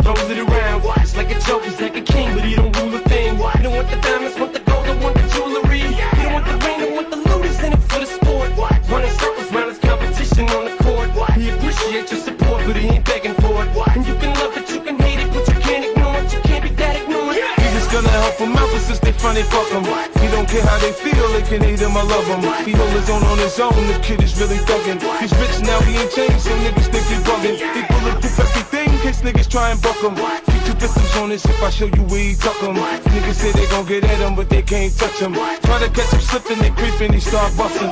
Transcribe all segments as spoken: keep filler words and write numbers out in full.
throws it around. It's like a joke, he's like a king, but he don't rule a thing. He don't want the diamonds, want the gold, don't want the jewelry. He don't want the ring, don't want the loot, he's in it for the sport. Running circles round his competition on the court. He appreciates your support, but he ain't begging for it. And you can love it, you can hate it, but you can't ignore it. You can't be that ignorant. We just gonna help him out, but since they funny, fuck him. He don't care how they feel, they can hate him, I love him. He hold his own on his own, the kid is really thuggin'. He's rich now, he ain't changed, so niggas think he buggin'. They bulletproof everything in case niggas try and buck him. Keep two pistols on this if I show you where he tuck him. Niggas say they gon' get at him, but they can't touch him. Try to catch him slipping, they creeping, he start bustin'.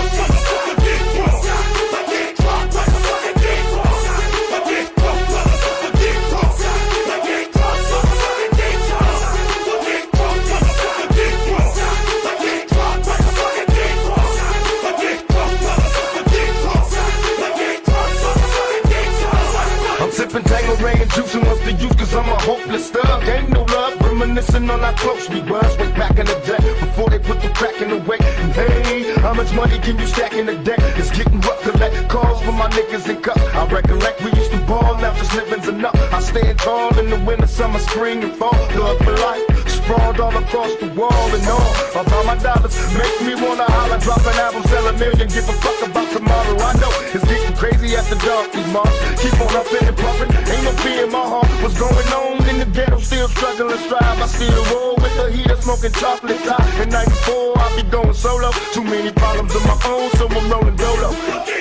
Sippin' Tangeray and juicing what's the use, cause I'm a hopeless thug. Ain't no love, reminiscing on how close we was way back in the day, before they put the crack in the way. And hey, how much money can you stack in a day? It's getting rough, collect calls for my niggas in cup. I recollect we used to ball, now just living's enough. I stand tall in the winter, summer, spring, and fall. Thug for life, sprawled all across the wall and all. About my dollars, make me wanna holler, drop an album, sell a million, give a fuck about tomorrow. I know it's getting crazy after dark, these marks. Keep on up in the ain't no fear in my heart. What's going on in the ghetto? Still struggling, strive. I still roll with the heater, smoking chocolate top. In ninety-four, I be going solo. Too many problems of my own, so I'm rolling dolo.